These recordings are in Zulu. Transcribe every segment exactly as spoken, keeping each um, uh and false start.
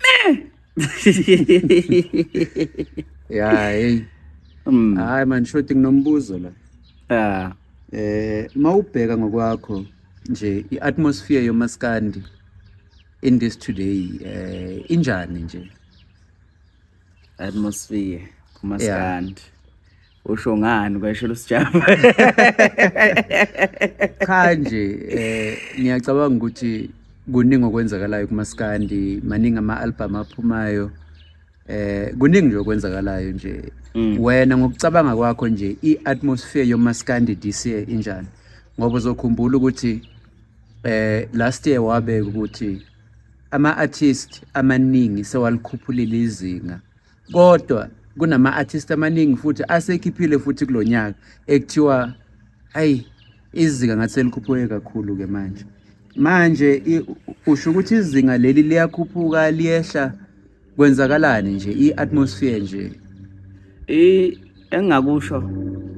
Yeah, hey. Mm. Hayi man shoti nginombuzo la. Ah. Eh mawubheka ngokwakho nje iatmosphere yomaskandi in this today eh injani nje? Atmosphere kumaskandi. Usho ngani kwesho losijaba? Kanje eh ngiyacabanga ukuthi kuningi okwenzakalayo kumaskandi, maningi ama-album aphumayo. Eh kuningi nje okwenzakalayo nje. Wena ngokucabanga kwakho nje iatmosphere yomaskandi this year injani? Ngoba uzokhumbula ukuthi eh last year wabeka ukuthi ama-artist amaningi sewalikhuphulile izinga. Kodwa kunama-artist amaningi futhi asekhiphile futhi kulonyaka ekuthiwa hayi izinga ngathi selikhuphuke kakhulu ke manje. Manje usho ukuthi izinga leli liyakhuphuka liyehla kwenzakalani nje iatmosphere nje? Eh engakusho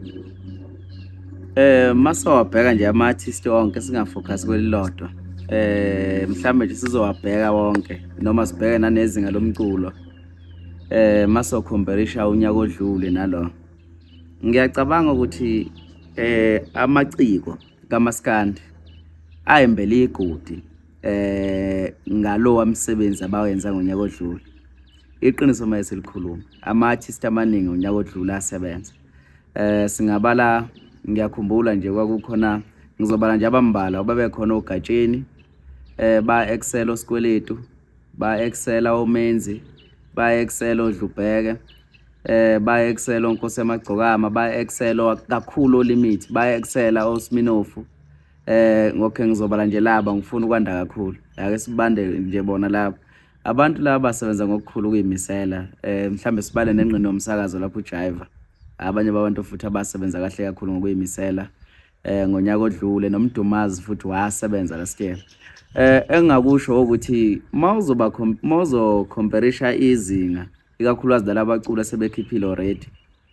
eh masawabheka nje ama-artist wonke singafocus kwelilodwa. Eh mhlambe nje sizowabheka wonke noma sibheke nanezinga lomculo. Eh maso comparisha unyaka odlule nalo. Ngiyacabanga ukuthi eh amaciko kaMaskandi ayembele igodi eh ngalo wamsebenzi abawenza ngonyaka odlule. Iqiniso mayese likhuluma ama-artist amaningi ngonyaka odlule asebenza. Eh singabala ngiyakhumbula nje kwakukhona ngizobala nje abambala obabe khona ogatsheni eh ba excel osikweletu ba excel omenzi ba excel odlubheke eh ba excel onkosi emagcokama ba excel kakhulu limit ba excel osminofu eh ngokhe ngizobala nje laba ngifuna ukwanda kakhulu ake sibande nje bona laba abantu laba basebenza ngokukhulu kuyimisela eh mhlambe sibale nengqino yomsakazo lapho ujiva abanye babantu futhi abasebenza kahle kakhulu ngokuyimisela eh ngonyaka odlule nomdumazi futhi wasebenza last year. Eh engakusho ukuthi mawuzoba mawuzo comparisha izinga ikakhulukazi dalabacula sebekhiphile already.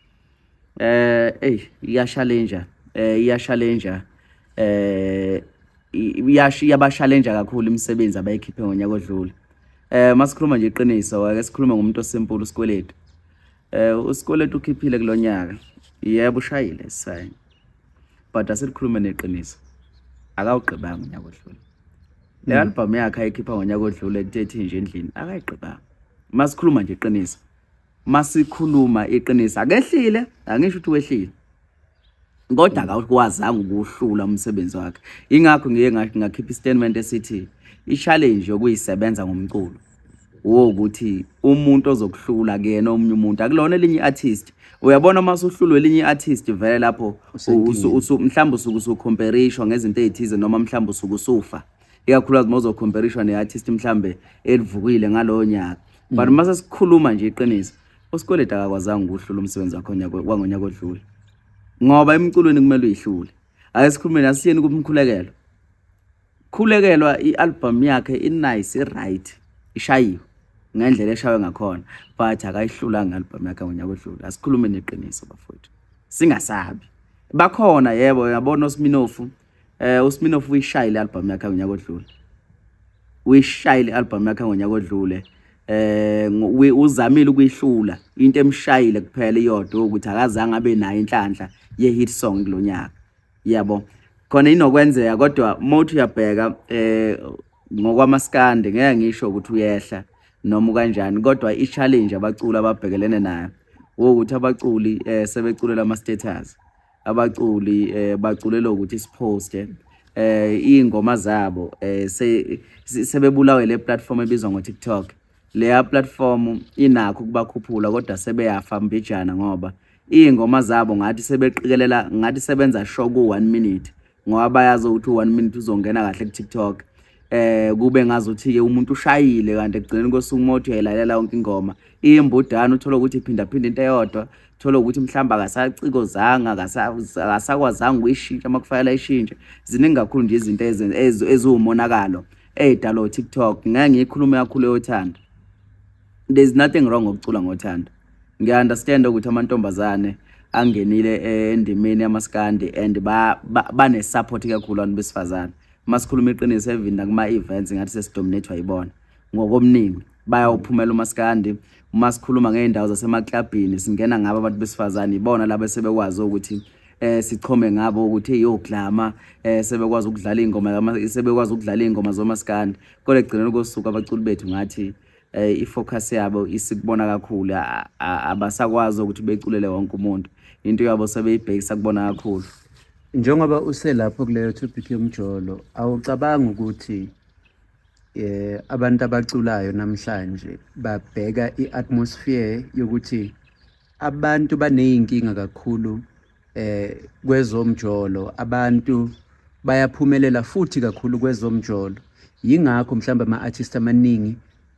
Eh hey iya challenge eh iya challenge eh iyaba challenge kakhulu imisebenzi abayikhiphe ngonyaka odlule. Eh masikhuluma nje iqiniso ake sikhulume ngomuntu osimple usikweletu. Eh usikweletu ukhiphile kulonyaka yebo ushayile sign but asikhulume neqiniso akawugqibanga ngonyaka odlule. Le album yakhe ayikhipha ngonyaka odlule kuthethi nje endlini akayiqibanga. Masikhuluma nje iqiniso masikhuluma iqiniso akehlile angisho ukuthi wehlile kodwa akakwazanga ukuhlula umsebenzi wakhe. Ingakho ngiye ngakhipha istatement esithi i-challenge yokuyisebenza ngomculo wokuthi umuntu ozokuhlula kuyena omunye umuntu akulona elinye artist. Uyabona masuhlulwe elinye artist vele lapho mhlawumbe usuku comparation ngezinto ezithize noma mhlawumbe usuku sufa ikakhulukazi mozo comparation ne-artist mhlawumbe elivukile ngalowo nyaka. But mase sikhuluma nje iqiniso usikweleta akakwazanga ukuhlula umsebenzi wakhe ngonyaka odlule ngoba emculweni kumele uyihlule. Ake sikhulume nasiyeni kumkhulekelo khulekelwa i-album yakhe inice right ishayiwe ngendlela eshawe ngakhona but akayihlula nge-album yakhe ngonyaka odlule. Asikhulume neqiniso bafowethu singasabi bakhona yebo yabona uSminofu eh uSminofu uyishayile i-album yakhe ngonyaka odlule uyishayile i-album yakhe ngonyaka odlule eh uzamile ukuyihlula into emshayile kuphela iyodwa ukuthi akazange abe nayo inhlanhla ye-hit song kulonyaka yabo khona inokwenzeka kodwa mothi uyabheka eh ngokwamaskandi ngeke ngisho ukuthi uyehla noma kanjani kodwa i-challenge abaculi ababhekelene nayo ukuthi abaculi eh sebeculela ama status abaculi eh baculela ukuthi isiposte eh ingoma zabo eh sebebulawe le platform ebizwa ngo TikTok. Le platform inakho kubakhuphula kodwa sebeyafa mbijana ngoba ingoma zabo ngathi sebeqikelela ngathi sebenza show ku one minute ngoba bayazi ukuthi one minute uzongena kahle ku TikTok. Eh kube ngazuthi ke umuntu ushayile kanti ekugcineni kosumothi uyayilalela yonke ingoma imbudana uthola ukuthi iphinda phinda into eyodwa thola ukuthi mhlamba akasaciko zanga akasakwazanga uyishintsha makufanele ayishintshe. Ziningi kakhulu nje izinto eziwumonakalo edalo TikTok. Ngeke ngikhulume kakhulu yothando. There's nothing wrong ngokucula ngothando. Ngiya understand ukuthi amantombazane angenile endimeni yamaskandi and ba bane support kakhulu abantu besifazane. Masikhuluma iqiniso evinda kuma events ngathi sesidominate wayibona ngokomningi bayawuphumela umaskandi. Uma sikhuluma ngeendawo zasemaklabhini singena ngabo abantu besifazane ibona laba sebekwazi ukuthi eh sichome ngabo ukuthi yoglama eh sebekwazi ukudlala ingoma sebekwazi ukudlala ingoma zomaskandi. Kodwa egcineni kosuku abaculi bethu ngathi eh ifocus yabo isikubona kakhulu abasakwazi ukuthi beculele wonke umuntu into yabo sebeyibhekisa kubona kakhulu. Njengoba uselapho kuleyo topic yomjolo awucabanga ukuthi eh abantu abaculayo namhlanje babheka iatmosphere yokuthi abantu baneyinkinga kakhulu eh kwezomjolo, abantu bayaphumelela futhi kakhulu kwezomjolo, yingakho mhlamba ama artists amaningi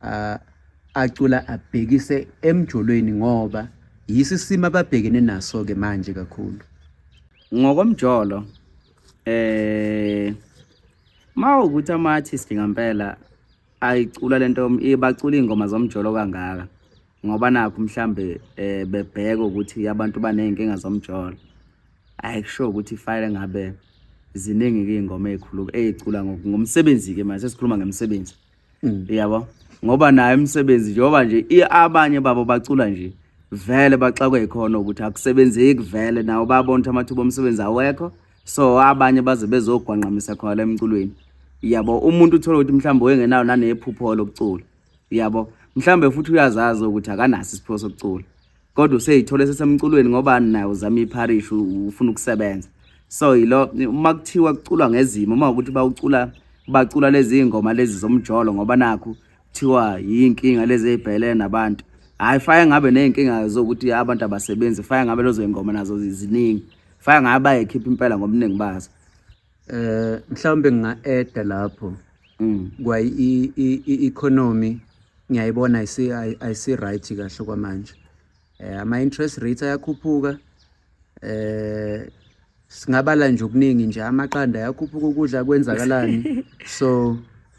acula abhekise emjolweni ngoba yisisima ababhekene naso ke manje kakhulu ngokomjolo. eh Mawukuthi ama artists ngempela ayicula lento ibacula ingoma zomjolo kangaka ngoba nakho mhlambe eh bebheka ukuthi abantu baneyinkinga zomjolo, ayikusho ukuthi file ngabe ziningi ingoma ezikhulu ezicula ngomsebenzi ke manje sesikhuluma ngemsebenzi. Yabo ngoba nayo umsebenzi njengoba nje abanye babo bacula nje vele baxakwe ikhona ukuthi akusebenzeki vele nawo babona amathuba omsebenzi awekho, so abanye baze bezogwanqamisa khona emculweni. Yabo umuntu uthola ukuthi mhlambe wengenayo nanephupho lokucula, yabo mhlambe futhi uyazazi ukuthi akanasi isipho sokucula kodwa useyithole sesemculweni ngoba nayo uzama iparish ufuna ukusebenza. So yilo uma kuthiwa kuculwa ngezimo uma ukuthi bawucula bacula lezi ingoma lezi zomjolo ngoba nakho kuthiwa yinkinga lezi ezibhekene nabantu, hayi faya ngabe neyinkinga zokuthi abantu abasebenzi, faya ngabe lezo ingoma nazo ziziningi, faya ngabe bayikhipha impela ngomningi bazo. Eh mhlawumbe nginga-add lapho kwa i-economy ngiyayibona ayisi ayisi right kahle kwamanje. Eh ama interest rates ayakhuphuka, eh singabala nje okuningi nje amaqanda ayakhuphuka, ukudla kwenzakalani. So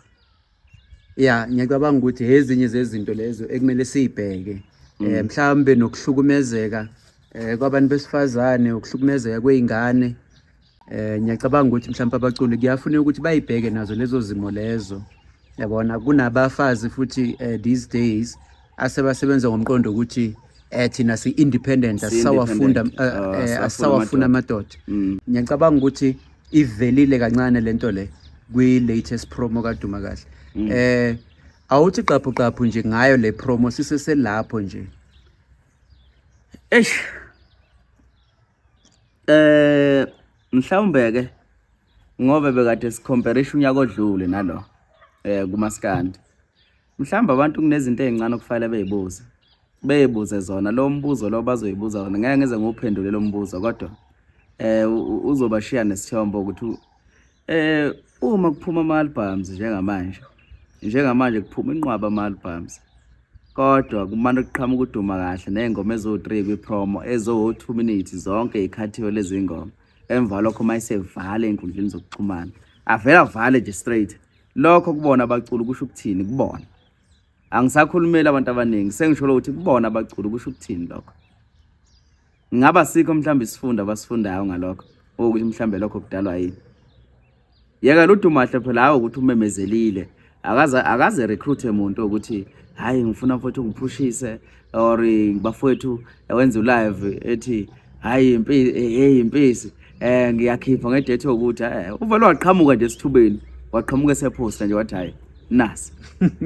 yeah, ngiyacabanga ukuthi ezinye zezinto lezo ekumele sibheke eh mhlawumbe nokuhlukumezeka eh kwabantu besifazane, ukuhlukumezeka kweingane. Eh ngiyacabanga ukuthi mhlawumbe abaculi kuyafuneka ukuthi bayibheke nazo lezo zimo lezo. Yabona kunabafazi futhi these days asebasebenza ngomqondo ukuthi eh thina si independent asawafunda asawafuna amadoda. Ngiyacabanga ukuthi ivelile kancane lento le kwi latest promo kaDumakahle. Eh awuthi qaphu qaphu nje ngayo le promo siseselapho nje. Eish eh mhlawumbe ke ngoba bekade sicomparison unyaka odlule nalo eh kumaskandi, mhlawumbe abantu kunezinto ezincane okufanele beyibuze beyibuze zona. Lo mbuzo lo bazoyibuza wona ngeke ngeze ngophendule lo mbuzo kodwa eh uzobashiya nesithombo ukuthi eh uma kuphuma ama albums njengamanje njengamanje kuphuma inqwaba ama albums kodwa kumanje kuqhamuka uDumakahle nezingoma ezo three kwi promo ezo two minutes zonke ikhathiwe lezi ngoma. Emva lokho mayisevale enkundleni zokuxhumana avela vale nje straight. Lokho kubona abaculi kusho ukuthini kubona, angisakhulumela abantu abaningi sengisho ukuthi kubona abaculi kusho ukuthini lokho. Ngaba sikho mhlambe isifunda basifundayo ngalokho ukuthi mhlambe lokho kudalwa yini. Yeka lo Dumakahle phela hawo ukuthi umemezelile akaze akaze recruit umuntu ukuthi hayi ngifuna futhi ngiphushise or bafowethu wenza live ethi hayi impisi hey impisi eh ngiyakhipha ngedate ukuthi eh uvelo waqhamuka nje esithubeni waqhamuka seposta nje wathi hayi nasi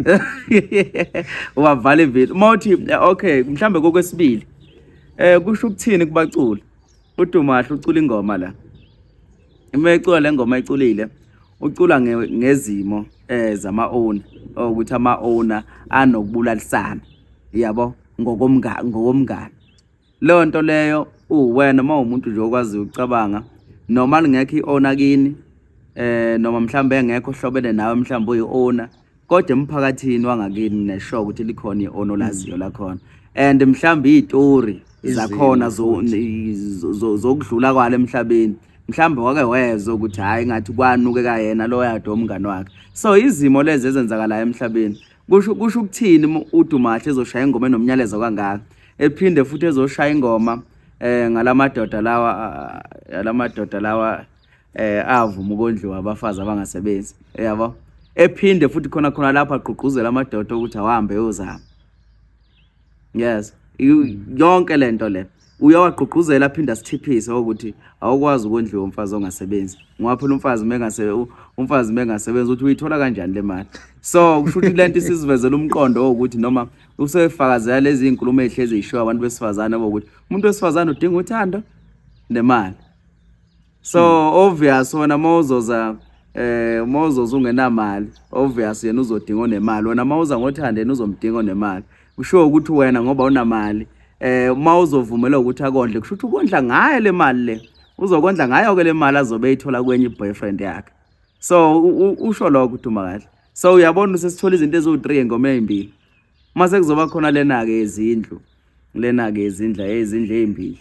wavala ivili mawuthi okay mhlambe kokwesibili eh kusho ukuthini kubaculi. uDumakahle ucula ingoma la imecula le ngoma eculile ucula ngezimo eh zama owner ukuthi ama owner anokubulalisana, yabo ngokomngane ngokomngane. Leyo nto leyo uwena uma umuntu nje okwazi ukucabanga noma lingekho iowner kini eh noma mhlambe engekho hlobene nawe mhlambe uyiowner kodwa emphakathini wangakini nesho ukuthi likhona iowner laziyo la khona and mhlambe izitori zakhona zokudlula kwale emhlabeni mhlambe wake wezwe ukuthi hayi ngathi kwanuke kayena lo yado umngane wakhe. So izimo lezi ezenzakala emhlabeni kusho kusho ukuthini uDumakahle ezoshaya ingoma enomnyalezo kangaka ephinde futhi ezoshaya ingoma eh ngalamadoda lawa alamadoda lawa eh avuma ukondliwa abafazi abangasebenzi, yabo ephinde futhi khona khona lapha agqugquzela amadoda ukuthi ahambe yozama. Yes, yonke lento le uyawagqugquzela aphinda sithiphise ukuthi awukwazi ukondliwa umfazi ongasebenzi. Ngoba phela umfazi mengase umfazi mengasebenzi uthi uyithola kanjani le mali. So kusho ukuthi lento isizivezela umqondo ukuthi noma usefakazela lezi inkulumo ezihlezi zisho abantu besifazana ukuthi umuntu wesifazana udinga uthando nemali. So obvious wona mawuzoza eh mawuzoza ungenamali obvious yena uzodinga onemali, wena mawuza ngothanda yena uzomdinga onemali. Kusho ukuthi wena ngoba unamali eh mawuzovumela ukuthi akondle kusho ukuthi ukondla ngayo le mali le uzokondla ngayo ke le mali azobe eyithola kwenye boyfriend yakhe. So usho lokho uDumakahle. So uyabona usesithola izinto eziwu three ngoma ezimbili. Mase kuzoba khona lena ke izindlu lena ke izindla ezindle ezimbili.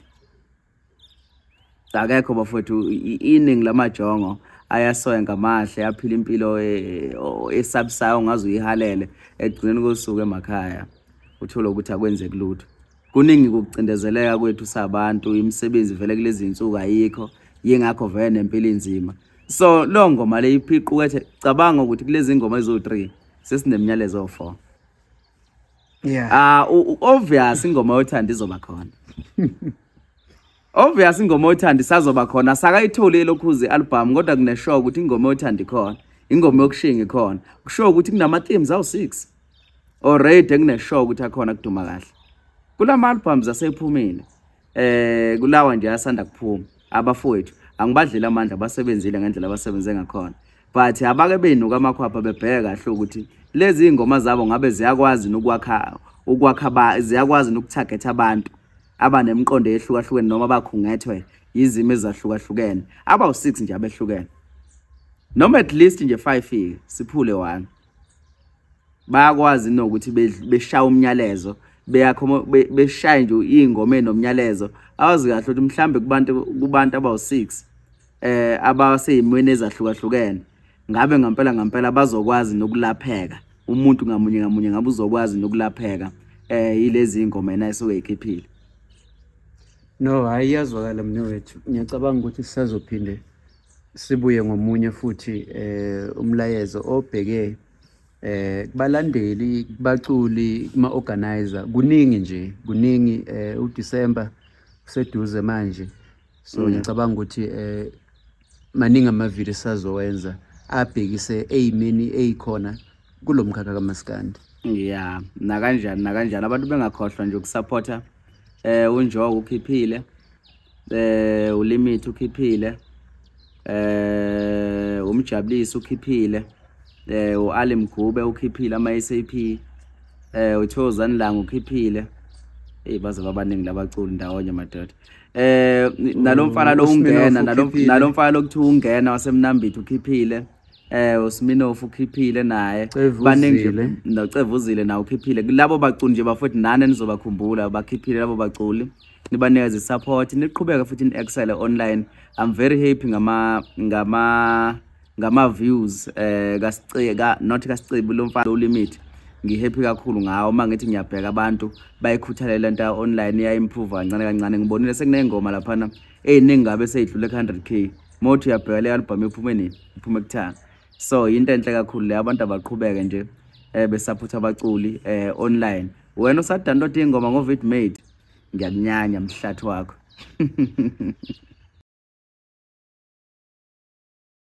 Akekho bafowethu iningi lamajongo ayasoyenga amahle aphila impilo esabisayo ngaze uyihalele egcineni kosuku emakhaya uthola ukuthi akwenzeki lutho. Kuningi ukucindezeleka kwethu sabantu, imisebenzi vele kulezi insuku ayikho, yingakho vele nempilo inzima. So lo ngoma le iphiqukethe cabanga ukuthi kulezi ingoma ezo three sesineminyalezo o four. Yeah. Ah obvious ingoma yothanda izoba khona. Obvious ingoma yothanda isazoba khona, sakayithole lokhuze album kodwa kune show ukuthi ingoma yothanda ikhona, ingoma yokushinga ikhona. Kusho ukuthi kunama themes awu six. Already kune show ukuthi akhona kuDumakahle. Kulama albums asephumile. Eh kulawa nje asanda kuphuma. Abafowethu angibadlela amandla abasebenzile ngendlela abasebenze ngakhona. But abake benuka amakhwapha bebheka kahle ukuthi lezi ingoma zabo ngabe ziyakwazi nokwakha ukwakha ziyakwazi nokutarget abantu abanemqondo ehlukahlukene noma bakhungethwe izimo ezahlukahlukene. Aba u six nje abehlukene. Noma at least nje five fike siphule one. Bayakwazi nokuthi beshaya umnyalezo beyakho beshaya nje ingoma enomnyalezo awazi kahle ukuthi mhlambe kubantu kubantu aba u six eh abaseyimweni ezahlukahlukene ngabe ngempela ngempela bazokwazi nokulapheka umuntu ngamunye ngamunye ngabe uzokwazi nokulapheka eh yilezi ingoma yena esoyikhiphile. No, ayiyazwakala mnewethu. Ngiyacabanga ukuthi sisazophinde sibuye ngomunye futhi eh umlayezo obheke eh kubalandeli kubaculi kuma organizer kuningi nje kuningi eh uDecember kuseduze manje. So ngiyacabanga ukuthi eh maningi amavideo sazowenza abhekise eyimini eyikhona kulomkhakha kaMaskandi. Yeah, na kanjani na kanjani abantu bengakhohlwa nje ukusupporta eh unjogo ukhiphile eh ulimit ukhiphile eh umjabulisi ukhiphile eh uAli Mgube ukhiphile ama S A P eh uThozani Langa ukhiphile eh baze babaningi labaculi ndawonye madoda eh nalomfana lo ungena nalomfana lokuthi ungena wasemnambithi ukhiphile eh uSminoff ukhiphile naye baningi nocevuzile na ukhiphile labo baculi nje bafuthi nane nizobakhumbula bakhiphile labo baculi nibanikeza support niqhubeka futhi in excel online. I'm very happy ngama ngama ngama views eh kasiceka not kasiceba lo mfana lo limit ngihappy kakhulu ngawo mangithi ngiyabheka abantu bayikhuthalela into online iya improve kancane kancane. Ngibonile sekunengoma lapha eyiningi ngabe seyidlule one hundred K mothi uyabheka le album iphume nini iphume kuthanga. So into enhle kakhulu le abantu abaqhubeke nje eh besupport abaculi eh online. Wena usadanda ingoma ngo Vidmade ngiyakunyanya mhlathi wakho.